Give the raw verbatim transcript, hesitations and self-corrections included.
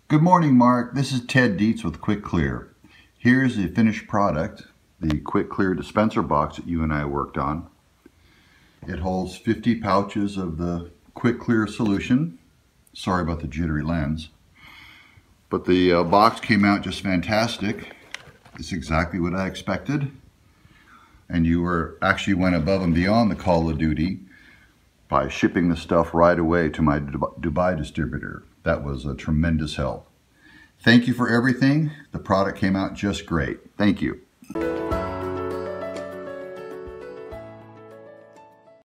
Good morning, Mark. This is Ted Deits with Quick Clear. Here's the finished product, the Quick Clear dispenser box that you and I worked on. It holds fifty pouches of the Quick Clear solution. Sorry about the jittery lens. But the uh, box came out just fantastic. It's exactly what I expected. And you were actually went above and beyond the call of duty by shipping the stuff right away to my Dubai distributor. That was a tremendous help. Thank you for everything. The product came out just great. Thank you.